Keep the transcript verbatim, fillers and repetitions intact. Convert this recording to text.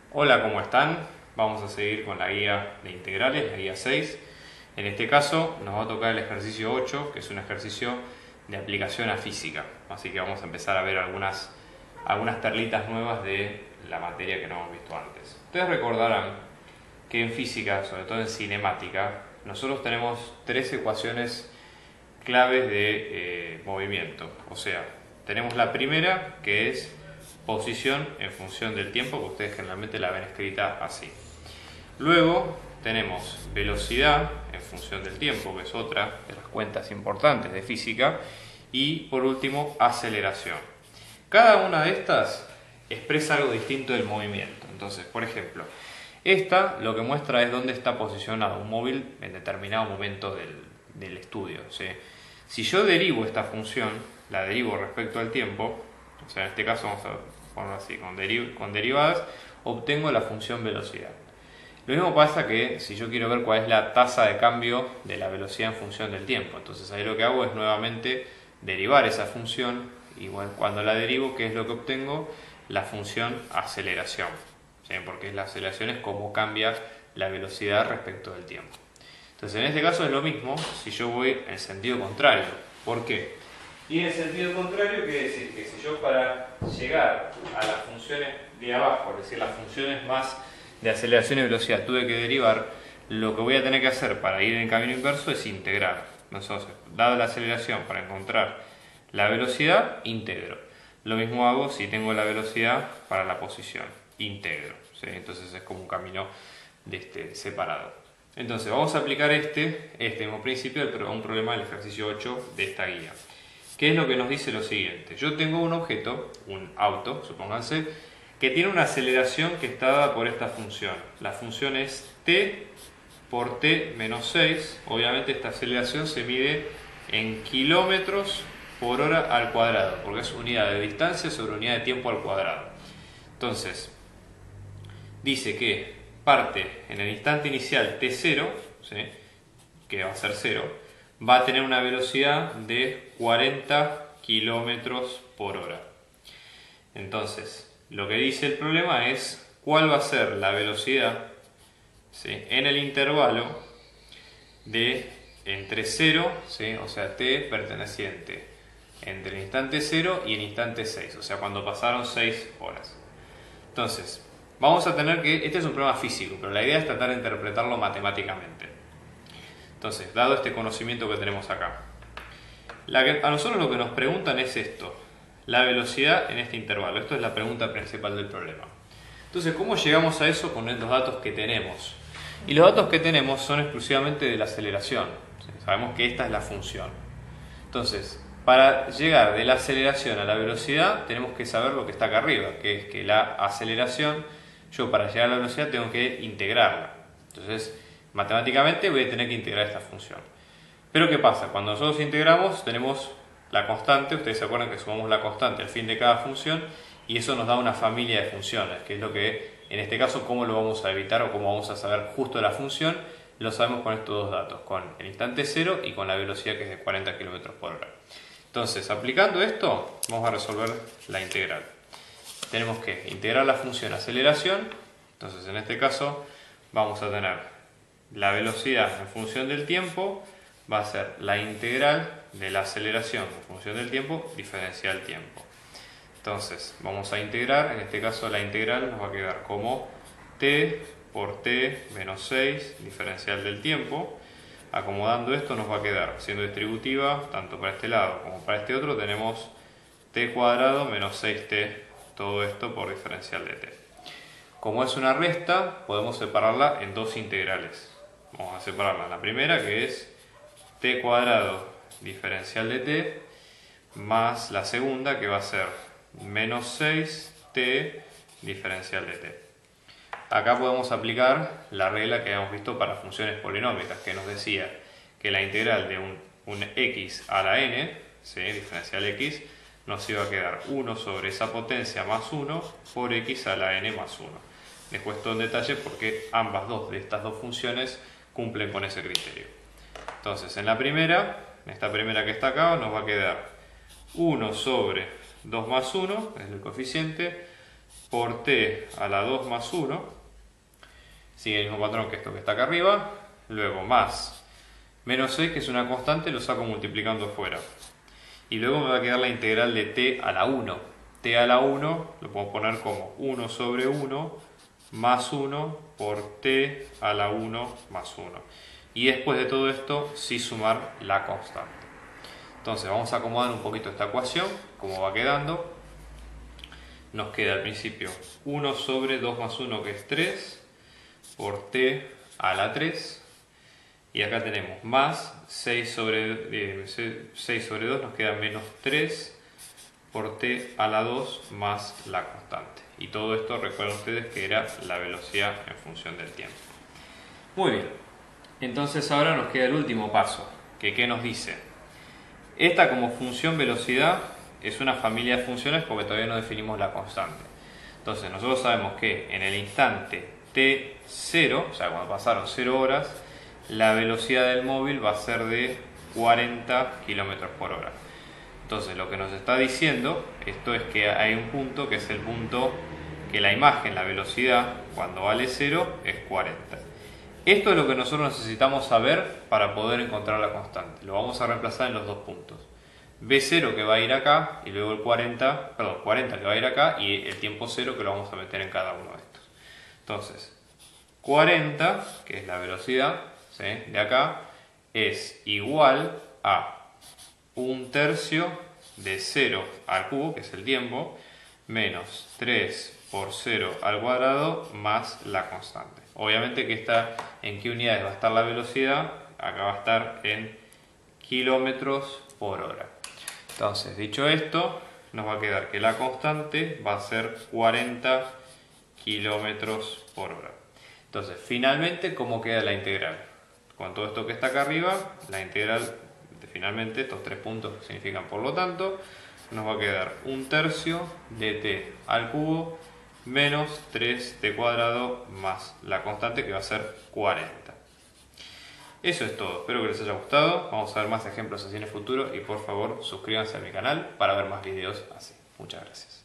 Hola, ¿cómo están? Vamos a seguir con la guía de integrales, la guía seis. En este caso nos va a tocar el ejercicio ocho, que es un ejercicio de aplicación a física. Así que vamos a empezar a ver algunas, algunas perlitas nuevas de la materia que no hemos visto antes. Ustedes recordarán que en física, sobre todo en cinemática, nosotros tenemos tres ecuaciones claves de eh, movimiento. O sea, tenemos la primera, que es posición en función del tiempo, que ustedes generalmente la ven escrita así. Luego tenemos velocidad en función del tiempo, que es otra de las cuentas importantes de física. Y por último, aceleración. Cada una de estas expresa algo distinto del movimiento. Entonces, por ejemplo, esta lo que muestra es dónde está posicionado un móvil en determinado momento del, del estudio, ¿sí? Si yo derivo esta función, la derivo respecto al tiempo, o sea, en este caso vamos a ponerlo así, con, deri con derivadas, obtengo la función velocidad. Lo mismo pasa que si yo quiero ver cuál es la tasa de cambio de la velocidad en función del tiempo, entonces ahí lo que hago es nuevamente derivar esa función y bueno, cuando la derivo, ¿qué es lo que obtengo? La función aceleración, ¿sí? Porque la aceleración es cómo cambia la velocidad respecto del tiempo. Entonces en este caso es lo mismo si yo voy en sentido contrario. ¿Por qué? Y en el sentido contrario quiere decir que si yo para llegar a las funciones de abajo, es decir, las funciones más de aceleración y velocidad, tuve que derivar, lo que voy a tener que hacer para ir en camino inverso es integrar. Entonces, dada la aceleración, para encontrar la velocidad, integro. Lo mismo hago si tengo la velocidad para la posición, integro, ¿sí? Entonces es como un camino de este, separado. Entonces vamos a aplicar este, este mismo principio a un problema del ejercicio ocho de esta guía. ¿Qué es lo que nos dice lo siguiente? Yo tengo un objeto, un auto, supónganse, que tiene una aceleración que está dada por esta función. La función es t por t menos seis. Obviamente esta aceleración se mide en kilómetros por hora al cuadrado, porque es unidad de distancia sobre unidad de tiempo al cuadrado. Entonces, dice que parte en el instante inicial t cero, ¿sí? Que va a ser cero, va a tener una velocidad de cuarenta kilómetros por hora. Entonces, lo que dice el problema es cuál va a ser la velocidad, ¿sí? En el intervalo de entre cero, ¿sí? O sea, t perteneciente entre el instante cero y el instante seis, o sea, cuando pasaron seis horas. Entonces, vamos a tener que, este es un problema físico, pero la idea es tratar de interpretarlo matemáticamente. Entonces, dado este conocimiento que tenemos acá, la que, a nosotros lo que nos preguntan es esto, la velocidad en este intervalo. Esto es la pregunta principal del problema. Entonces, ¿cómo llegamos a eso con los datos que tenemos? Y los datos que tenemos son exclusivamente de la aceleración. Sabemos que esta es la función. Entonces, para llegar de la aceleración a la velocidad, tenemos que saber lo que está acá arriba, que es que la aceleración, yo para llegar a la velocidad tengo que integrarla. Entonces, matemáticamente voy a tener que integrar esta función. Pero ¿qué pasa? Cuando nosotros integramos, tenemos la constante. Ustedes se acuerdan que sumamos la constante al fin de cada función y eso nos da una familia de funciones, que es lo que, en este caso, cómo lo vamos a evitar o cómo vamos a saber justo la función, lo sabemos con estos dos datos, con el instante cero y con la velocidad que es de cuarenta kilómetros por hora. Entonces, aplicando esto, vamos a resolver la integral. Tenemos que integrar la función aceleración. Entonces, en este caso, vamos a tener la velocidad en función del tiempo, va a ser la integral de la aceleración en función del tiempo diferencial tiempo. Entonces, vamos a integrar, en este caso la integral nos va a quedar como t por t menos seis diferencial del tiempo. Acomodando esto nos va a quedar, siendo distributiva, tanto para este lado como para este otro, tenemos t cuadrado menos seis t, todo esto por diferencial de t. Como es una resta, podemos separarla en dos integrales. Vamos a separarla. La primera, que es t cuadrado diferencial de t, más la segunda, que va a ser menos seis t diferencial de t. Acá podemos aplicar la regla que habíamos visto para funciones polinómicas, que nos decía que la integral de un, un x a la n, ¿sí? Diferencial x, nos iba a quedar uno sobre esa potencia más uno por x a la n más uno. Dejo esto en detalle porque ambas dos de estas dos funciones cumplen con ese criterio. Entonces, en la primera, en esta primera que está acá, nos va a quedar uno sobre dos más uno, es el coeficiente, por t a la dos más uno, sigue el mismo patrón que esto que está acá arriba, luego más menos seis, que es una constante, lo saco multiplicando afuera. Y luego me va a quedar la integral de t a la uno. T a la uno lo puedo poner como uno sobre uno más uno por t a la uno más uno. Y después de todo esto, sí sumar la constante. Entonces vamos a acomodar un poquito esta ecuación, como va quedando. Nos queda al principio uno sobre dos más uno, que es tres, por t a la tres. Y acá tenemos más seis sobre, eh, seis sobre dos, nos queda menos tres por t a la dos más la constante. Y todo esto, recuerden ustedes que era la velocidad en función del tiempo. Muy bien, entonces ahora nos queda el último paso, que ¿qué nos dice? Esta como función velocidad es una familia de funciones porque todavía no definimos la constante. Entonces nosotros sabemos que en el instante t cero, o sea cuando pasaron cero horas, la velocidad del móvil va a ser de cuarenta kilómetros por hora. Entonces lo que nos está diciendo esto es que hay un punto que es el punto que la imagen, la velocidad, cuando vale cero es cuarenta. Esto es lo que nosotros necesitamos saber para poder encontrar la constante. Lo vamos a reemplazar en los dos puntos. b cero que va a ir acá y luego el cuarenta, perdón, cuarenta que va a ir acá y el tiempo cero que lo vamos a meter en cada uno de estos. Entonces, cuarenta, que es la velocidad, ¿sí?, de acá, es igual a un tercio de cero al cubo, que es el tiempo, menos tres por cero al cuadrado más la constante. Obviamente que está en qué unidades va a estar la velocidad, acá va a estar en kilómetros por hora. Entonces, dicho esto, nos va a quedar que la constante va a ser cuarenta kilómetros por hora. Entonces, finalmente, ¿cómo queda la integral? Con todo esto que está acá arriba, la integral, de, finalmente, estos tres puntos significan por lo tanto, nos va a quedar un tercio de t al cubo menos tres t cuadrado más la constante, que va a ser cuarenta. Eso es todo, espero que les haya gustado. Vamos a ver más ejemplos así en el futuro y por favor suscríbanse a mi canal para ver más videos así. Muchas gracias.